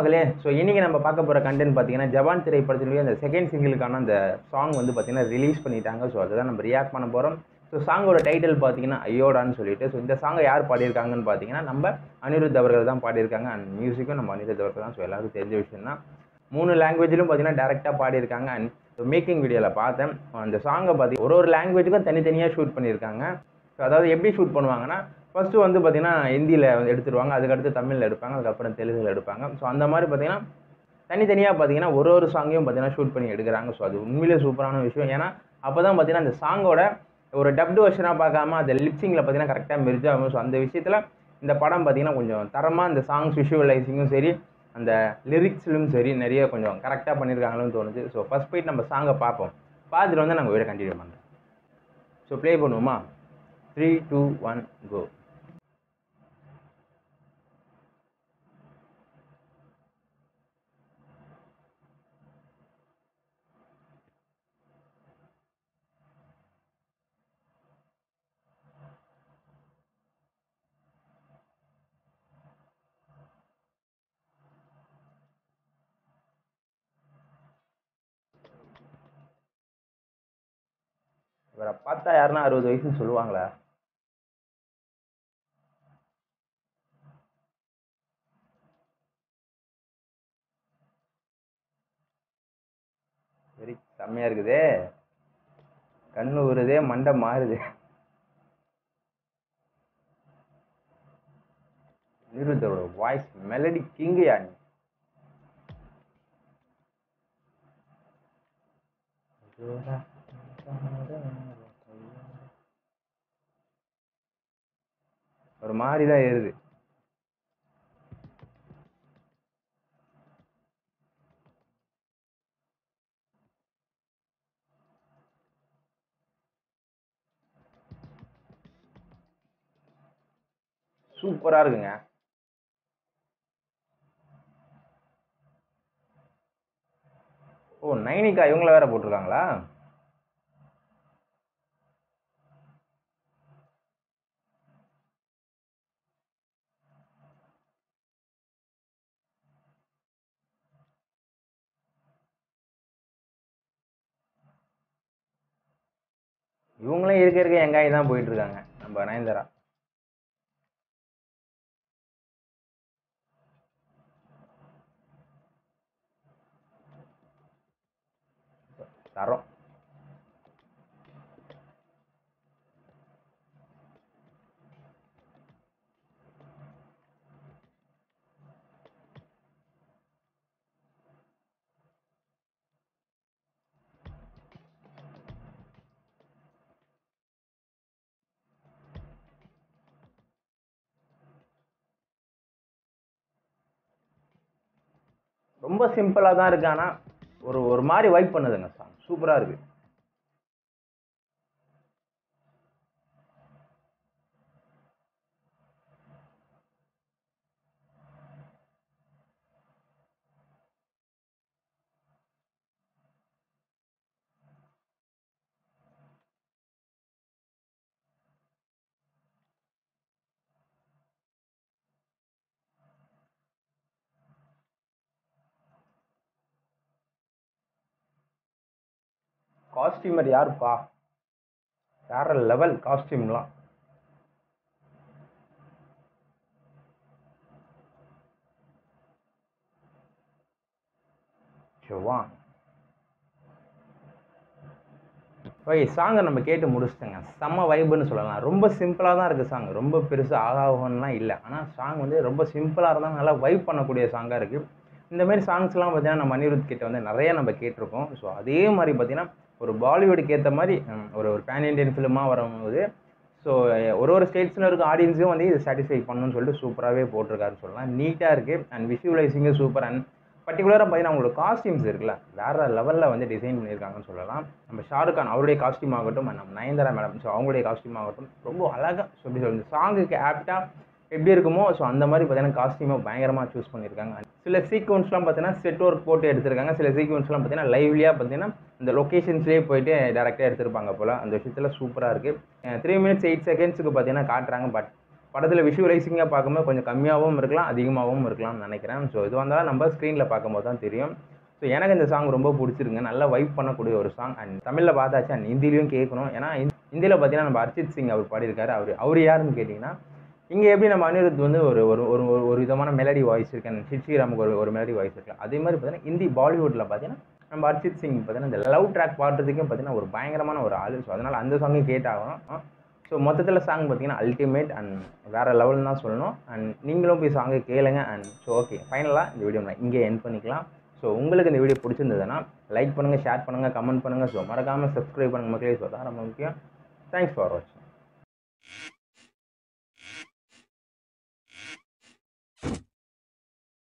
மக்களே. ஸோ இன்றைக்கி நம்ம பார்க்க போகிற கண்டென்ட் பார்த்தீங்கன்னா, ஜவான் திரைப்படத்தினுடைய அந்த செகண்ட் சிங்கிளுக்கான அந்த சாங் வந்து பார்த்தீங்கன்னா ரிலீஸ் பண்ணிட்டாங்க. ஸோ அதுதான் நம்ம ரியாக்ட் பண்ண போகிறோம். ஸோ சாங்கோட டைட்டில் பார்த்தீங்கன்னா ஐயோடான்னு சொல்லிட்டு. ஸோ இந்த சாங்கை யார் பாடியிருக்காங்கன்னு பார்த்தீங்கன்னா, நம்ம அனிருத் அவர்கள் தான் பாடியிருக்காங்க. அண்ட் மியூசிக்கும் நம்ம அனிருத் அவர்கள் தான். ஸோ எல்லாருக்கும் தெரிஞ்ச விஷயம் தான். 3 லாங்குவேஜிலும் பார்த்தீங்கன்னா டேரெக்டாக பாடியிருக்காங்க. அண்ட் மேக்கிங் வீடியோவில் பார்த்தேன். அந்த சாங்கை பார்த்தீங்கன்னா ஒரு லாங்குவேஜுக்கும் தனித்தனியாக ஷூட் பண்ணியிருக்காங்க. ஸோ அதாவது எப்படி ஷூட் பண்ணுவாங்கன்னா, ஃபஸ்ட்டு வந்து பார்த்தீங்கன்னா ஹிந்தியில் எடுத்துருவாங்க, அதுக்கடுத்து தமிழில் எடுப்பாங்க, அதுக்கப்புறம் தெலுங்கில் எடுப்பாங்க. ஸோ அந்த மாதிரி பார்த்தீங்கன்னா தனித்தனியாக பார்த்தீங்கன்னா ஒரு சாங்கையும் பார்த்தீங்கன்னா ஷூட் பண்ணி எடுக்கிறாங்க. ஸோ அது உண்மையிலே சூப்பரான விஷயம். ஏன்னா அப்போ தான் பார்த்தீங்கன்னா அந்த சாங்கோட ஒரு டப்டு வெர்ஷனாக பார்க்காம அந்த லிப்சிங்கில் பார்த்தீங்கன்னா கரெக்டாக மெர்ஜ் ஆகும். ஸோ அந்த விஷயத்தில் இந்த படம் பார்த்தீங்கன்னா கொஞ்சம் தரமாக இந்த சாங்ஸ் விஷுவலைசிங்கும் சரி, அந்த லிரிக்ஸ்லும் சரி நிறைய கொஞ்சம் கரெக்டாக பண்ணியிருக்காங்களோன்னு தோணுது. ஸோ ஃபஸ்ட் போயிட்டு நம்ம சாங்கை பார்ப்போம். பார்த்துட்டு வந்து நாங்கள் வீடியோ கண்டினியூ பண்ணுறோம். ஸோ ப்ளே பண்ணுவோமா? 3, 2, 1 கோ. இவரை பார்த்தா யாருன்னா 60 வயசுன்னு சொல்லுவாங்களா? வெரி செம்மையாக இருக்குதே, கண்ணு ஊறுதே, மண்டை மாறுது. அனிருத்தோட வாய்ஸ் மெலடி கிங்கையா நீ. ஒரு மாதிரி தான் ஏறுது. சூப்பராக இருக்குங்க. ஓ, நைனிகா இவங்கள வேற போட்டிருக்காங்களா? இவங்களும் இருக்க எங்காயி தான் போயிட்டு இருக்காங்க நம்ம நயன்தாரா. தரோம். ரொம்ப சிம்பிளாக தான் இருக்கு. ஆனால் ஒரு மாதிரி வைப் பண்ணுதுங்க சாங். சூப்பராக இருக்கு. காஸ்டியூமர் யாருப்பா? வேற லெவல் காஸ்டியூம்லாம். ஜவான். ஓகே, சாங்கை நம்ம கேட்டு முடிச்சிட்டோங்க. செம்ம வைப்புன்னு சொல்லலாம். ரொம்ப சிம்பிளாக தான் இருக்குது சாங். ரொம்ப பெருசாக ஆகாகம்லாம் இல்லை. ஆனால் சாங் வந்து ரொம்ப சிம்பிளாக இருந்தால் நல்லா வைப் பண்ணக்கூடிய சாங்காக இருக்குது. இந்தமாரி சாங்ஸ்லாம் பார்த்தீங்கன்னா நம்ம அனிருத் கிட்ட வந்து நிறைய நம்ம கேட்டிருக்கோம். ஸோ அதே மாதிரி பார்த்தீங்கன்னா ஒரு பாலிவுட்டுக்கு ஏற்ற மாதிரி ஒரு பேன் இண்டியன் ஃபிலிமாக வரும்போது ஸோ ஒரு ஸ்டேட்ஸில் இருக்க ஆடியன்ஸையும் வந்து இது சாட்டிஸ்ஃபை பண்ணணும்னு சொல்லிட்டு சூப்பராகவே போட்டிருக்காருன்னு சொல்லலாம். நீட்டாக இருக்குது. And விஷுவலைசிங்கும் super. அண்ட் பர்டிகுலராக பார்த்தீங்கன்னா அவங்களோட காஸ்டியூம்ஸ் இருக்குல்ல, வேறு லெவலில் வந்து டிசைன் பண்ணியிருக்காங்கன்னு சொல்லலாம். நம்ம ஷாருக் கான் அவருடைய காஸ்டியூம் ஆகட்டும், நம்ம நயன்தாரா மேடம் ஸோ அவங்களுடைய காஸ்டியூம் ஆகட்டும் ரொம்ப அழகாக சொல்லி இந்த சாங்குக்கு ஆப்டாக எப்படி இருக்குமோ ஸோ அந்த மாதிரி பார்த்தீங்கன்னா காஸ்டியூமை பயங்கரமாக சூஸ் பண்ணியிருக்காங்க. சில சீக்வன்ஸ்லாம் பார்த்தீங்கன்னா செட் ஒர்க் போட்டு எடுத்திருக்காங்க. சில சீக்வன்ஸ்லாம் பார்த்தீங்கன்னா லைவ்லியாக பார்த்தீங்கன்னா இந்த லொக்கேஷன்ஸ்லேயே போயிட்டு டேரெக்டாக எடுத்திருப்பாங்க போல். அந்த விஷயத்தில் சூப்பராக இருக்குது. 3 minutes 8 seconds பார்த்தீங்கன்னா காட்டுறாங்க. பட் படத்தில் விஷுவலைசிங்காக பார்க்கும்போது கொஞ்சம் கம்மியாகவும் இருக்கலாம், அதிகமாகவும் இருக்கலாம்னு நினைக்கிறேன். ஸோ இது வந்தாலும் நம்ம ஸ்க்ரீனில் பார்க்கும்போது தான் தெரியும். ஸோ எனக்கு இந்த சாங் ரொம்ப பிடிச்சிருங்க. நல்லா வைப் பண்ணக்கூடிய ஒரு சாங். அண்ட் தமிழில் பார்த்தாச்சு, அண்ட் ஹிந்திலையும் கேட்கணும். ஏன்னா ஹிந்தியில் பார்த்தீங்கன்னா நம்ம அரிஜித் சிங் அவர் பாடியிருக்காரு. அவர் யாருன்னு கேட்டிங்கன்னா, இங்கே எப்படி நம்ம அனிருத் வந்து ஒரு ஒரு ஒரு ஒரு விதமான மெலடி வாய்ஸ் இருக்கு, அண்ட் சிட் ஸ்ரீராமுக்கு ஒரு மெலடி வாய்ஸ் இருக்கு. அதே மாதிரி பார்த்தீங்கன்னா ஹிந்தி பாலிவுட்டில் பார்த்தீங்கன்னா நம்ம அரிஜித் சிங் பார்த்தீங்கன்னா இந்த லவ் ட்ராக் பாடுறதுக்கும் பார்த்தீங்கன்னா ஒரு பயங்கரமான ஒரு ஆள். ஸோ அதனால் அந்த சாங்கையும் கேட்டாகணும். ஸோ மொத்தத்தில் சாங் பார்த்தீங்கன்னா அல்டிமேட் அண்ட் வேறு லெவல்னு தான் சொல்லணும். அண்ட் நீங்களும் போய் சாங்கை கேளுங்க. அண்ட் ஸோ ஓகே, ஃபைனலாக இந்த வீடியோ நான் இங்கே எண்ட் பண்ணிக்கலாம். ஸோ உங்களுக்கு இந்த வீடியோ பிடிச்சிருந்ததுன்னா லைக் பண்ணுங்கள், ஷேர் பண்ணுங்கள், கமெண்ட் பண்ணுங்கள். ஸோ மறக்காமல் சப்ஸ்கிரைப் பண்ணுங்கள் மக்களே. ஸோ தான் ரொம்ப முக்கியம். தேங்க்ஸ் ஃபார் வாட்சிங்.